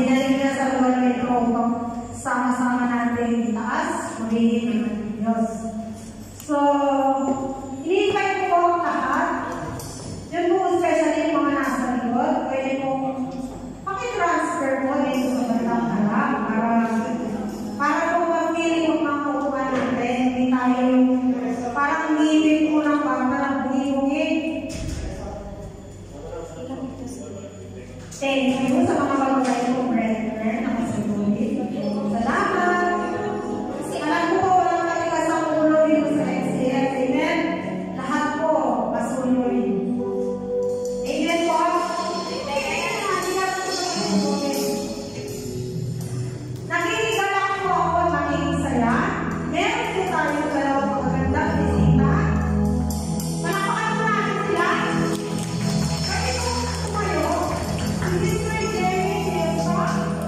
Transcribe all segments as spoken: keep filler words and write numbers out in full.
dinaling niya sa lugar na ito upang sama-sama natin itaas, magiging ng ating Diyos. So, ini-invite ko po ang lahat. Yun po, especially yung mga nasa likod, pwede pong pakitransfer po dito sa bandang harap para para po mag-feeling kung makukuha natin. Hindi tayo yung parang ngipin po ng bata na bungi-bungi. Thank you sa mga bagay po, brethren, na masigulit. Salamat! Alam ko po, walang katigas ang ulo dito sa X C F. Amen? Lahat po, masuloy. Amen po? Nakikigalak po ako at nakikisaya. Meron po tayo dalawang magagandang bisita. Malapakan po natin sila. Kasi kung ako kayo, ang Mister Jerry Fiesta,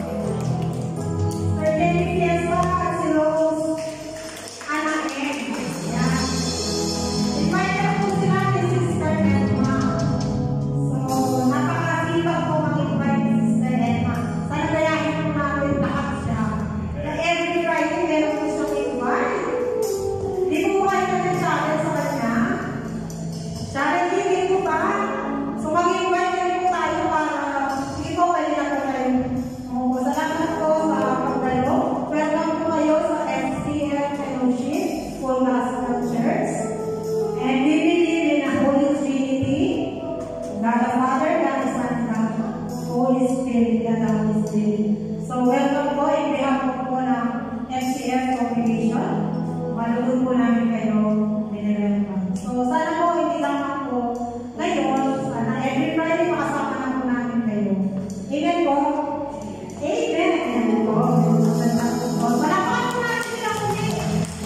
Sir Jerry Fiesta at si Rose Anaeg. Yan. Invite na po sila ni Sister Edma. So, napakasipag po mag-invite ni Sister Edma. Sana gayahin po natin lahat siya. Na every Friday meron po siyang invite. Di po ba kayo nag-challenge sa kanya? Challenge din po ba? So, mag-invite na rin po tayo para hindi po kayo na po kayo. O, salamat po sa pagdalo. Welcome po kayo sa F C F Fellowship, Full Gospel Church. And we believe in a Holy Trinity, God the Father, God the Son, God the Holy Spirit, God the Holy Spirit. So, welcome po in behalf po ng F C F Congregation. Malugod po namin kayo binilelpan. So, sana po hindi lamang po ngayon, sana every Friday makasama na po namin kayo. Amen po? Amen. Amen po. Malapakan po natin sila po ngayon.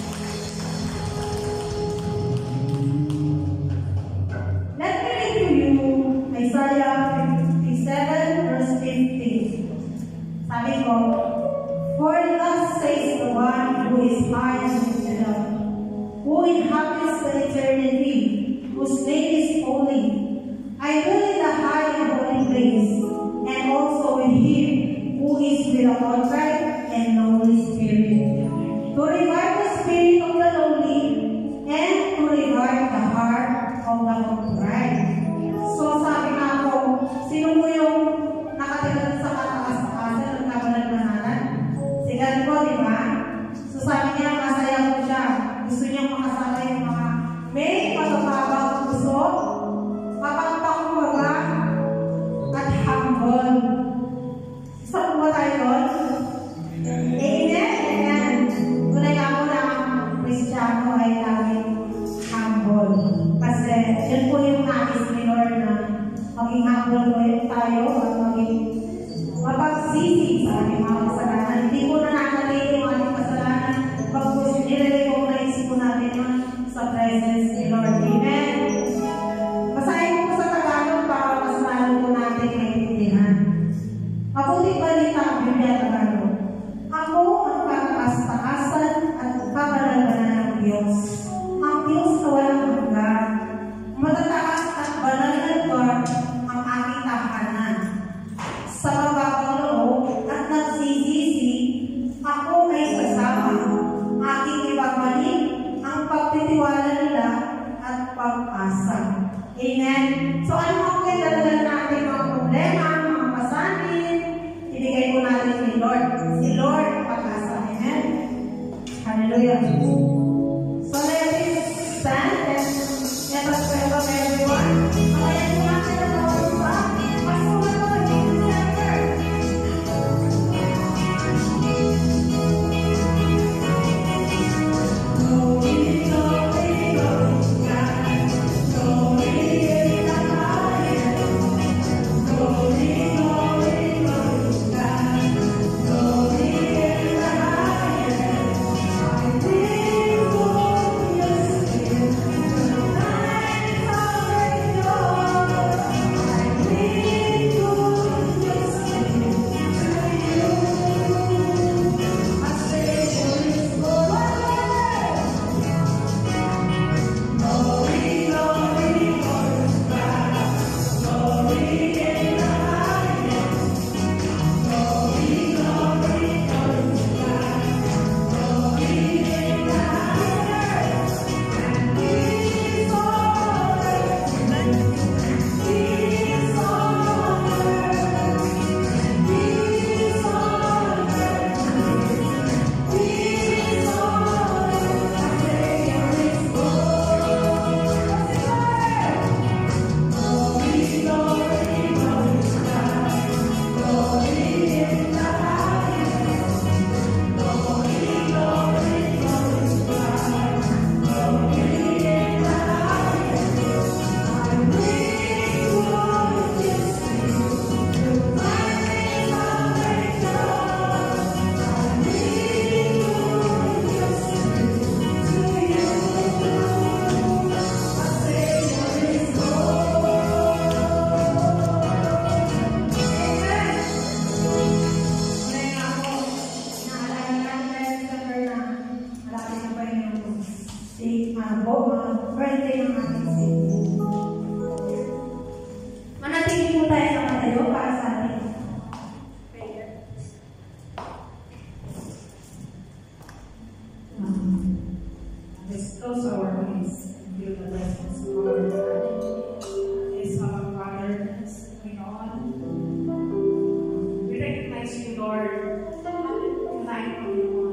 Let me read to you Isaiah fifty-seven verse fifteen. Sabi ko, for thus says the one who is high and lifted up, who inhabits the eternity, whose name is holy. I will in the high and holy place, and also with him who is with a contrite and lowly spirit, to revive the spirit of the lowly, and to revive the heart of the contrite. So sabi nga po, sino mo yung nakatigal sa katakas-takasan ng kabalan-banalan? Si God po, di ba? So sabi niya, masaya po siya. Gusto niya makasama yung mga may pagpapabang puso, mapagpakumaga, at humble. Isa po ba tayo doon? Amen? Amen. Tunay ka po na ang Kristiyano ay laging humble. Kasi yun po yung nais ni Lord na maging humble po yung tayo at maging mapagsisig sa ating mga kasalanan. Hindi po na nakalili yung ating kasalanan. Pag po nire-recognize po natin na sa presence ni Lord. Amen? Basahin po sa Tagalog para mas lalo po natin maintindihan. Mabuting balita ang Biblia Tagalog. Ako ang kakastaasan at kabalan-balan ng Diyos. Ang Diyos na walang hanggan. Matataas at banal na lugar ang aking tahanan. Sa mababang loob at nagsisisi, ako ay sasama. Aking ibabalik ang pagtitiwala nila at pag-asa. Amen? So ano ang kailangan natin mga problema, mga pasanin, ibigay po natin ni Lord. recognize you, Lord, tonight, Panginoon.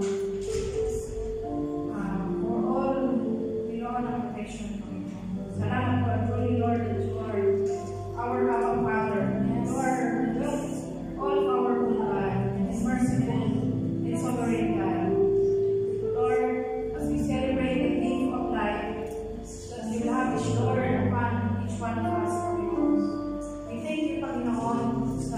Uh, for all, Panginoon, ang protection, Panginoon. Salamat po, truly, Lord, that you are our Abba Father. You are all powerful God, and merciful, and sovereign God. Lord, as we celebrate the gift of life, that you lavish, Lord, upon each one of us, Panginoon. We thank you, Panginoon, sa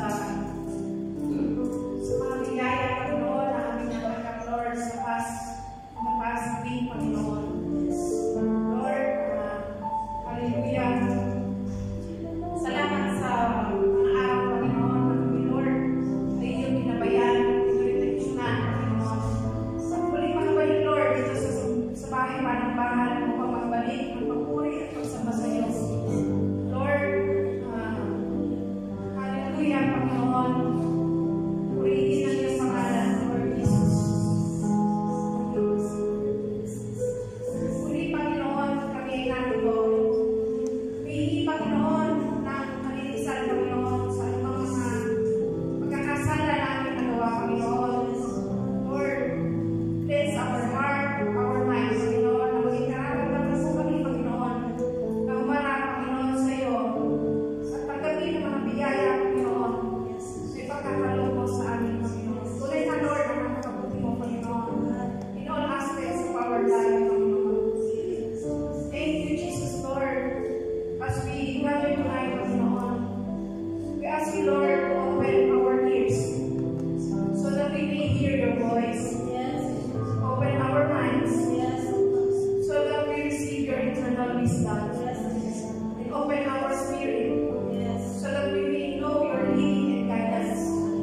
sa mga biyaya, Panginoon, na aming natanggap, Lord, sa past, mga past week, Panginoon. Lord, uh, hallelujah. Salamat sa mga araw, Panginoon, Panginoon, Lord, na iyong ginabayan, iyong tradisyonan, Panginoon. Sa muli pagbalik, Lord, dito sa, sa bahay panambahan, upang magbalik ng papuri at pagsamba sa iyo. Lord, uh, hallelujah, Panginoon. Purihin ang iyong pangalan, Lord Jesus. Muli, Panginoon, kami ay narito. Pilihin, Panginoon, ng kalinisan, Panginoon, sa ibang mga pagkakasala na aming nagawa, Panginoon. Lord, cleanse our heart, our mind, Panginoon, na maging nararamdaman po kami, Panginoon, na umarap, Panginoon, sa iyo. At pagdating ng mga biyaya, Panginoon, may pagkakaloob mo sa amin, Panginoon. Tunay na, Lord, ang nakakabuti mo, Panginoon, in all aspects of our life, Panginoon. Thank you, Jesus, Lord, as we gather tonight, Panginoon. We ask you, Lord, to open our ears so that we may hear your voice. Open our minds so that we receive your eternal wisdom. And open our spirit so that we may know your leading and guidance.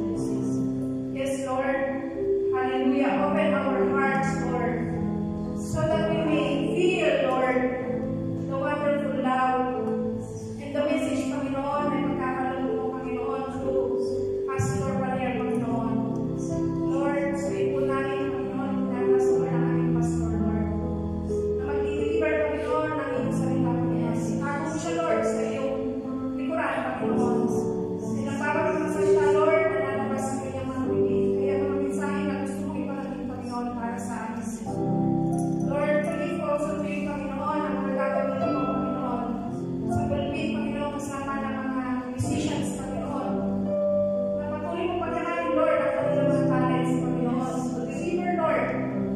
Yes, Lord. Hallelujah. Open our hearts, Lord, so that we may feel, Lord, the wonderful love and the message, Panginoon, na magkakaroon mo, Panginoon, through Pastor Valer, Panginoon. Lord, sabihin po namin, Panginoon, nagas mo na aming Pastor, Lord, na mag-deliver, Panginoon, ng iyong salita, Panginoon. Sinago mo siya, Lord, sa iyong likuran, Panginoon. Sinabawat mo sa siya, Lord, na lalabas sa kanyang mga bibig. Kaya mga mensahe na gusto mong iparating, Panginoon, para sa amin. Lord, believe po sa tuwing, Panginoon, ang mga gagawin mo, Panginoon. Sa pulpit, Panginoon, kasama ng mga musicians, Panginoon. Na patuloy mo pagkakain, Lord, ang kanilang mga talents, Panginoon. To deliver, Lord,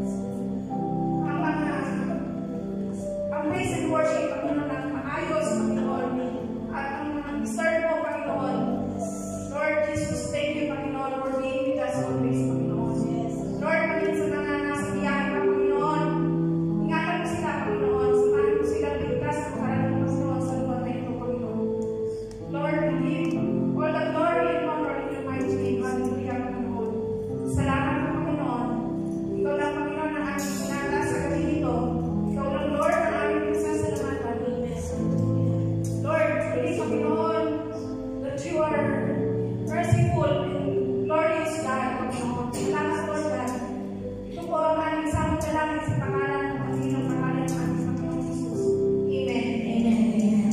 ang mga ang praise and worship, Panginoon, ang maayos, Panginoon, at ang mga deserve mo, Panginoon. Lord Jesus, thank you, Panginoon, for being with us always, Panginoon. Lord, maging sa mga nasa biyahe pa, Panginoon, ingatan mo sila, Panginoon, samahan mo sila ligtas at parating, Panginoon, sa lugar na ito, Panginoon. Lord, we give all the glory and honor in your mighty name. Hallelujah, Panginoon. Salamat po, Panginoon. Ikaw lang, Panginoon, ang aming sinata sa gabi nito. Ikaw lang, Lord, ang aming pagsasalamatan. Lord, truly, Panginoon, that you are merciful and glorious God, Panginoon. Salamat, Lord God. Ito po ang aming samot na langit sa pangalan ng Panginoon, pangalan ng aming Panginoon Jesus. Amen. Amen. Amen.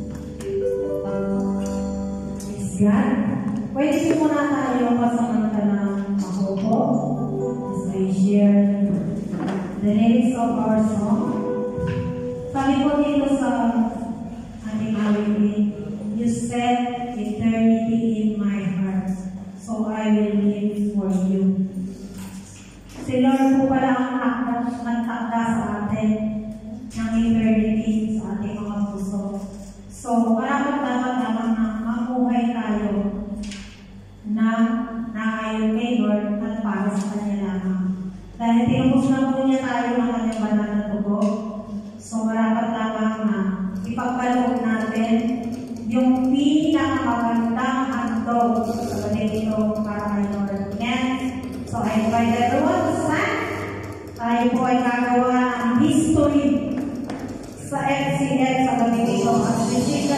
Praise God. Pwede po muna tayo pasamantalang mahupo as we share the lyrics of our song. Sabi po dito sa ating awitin, you set eternity in my heart, so I will live for you. Si Lord po pala ang nagtakda sa atin ng eternity sa ating mga puso. So, parapat dapat naman na mamuhay tayo na naayon kay Lord at para sa Kanya lamang. Dahil tinubos na po niya tayo ng kanyang banal na dugo. So, marapat lamang na ipagkaloob natin yung pinakamagandang handog sa galing ito para kay Lord. Amen? So, I invite everyone to stand. Tayo po ay gagawa ng history sa F C L sa galing ito. At we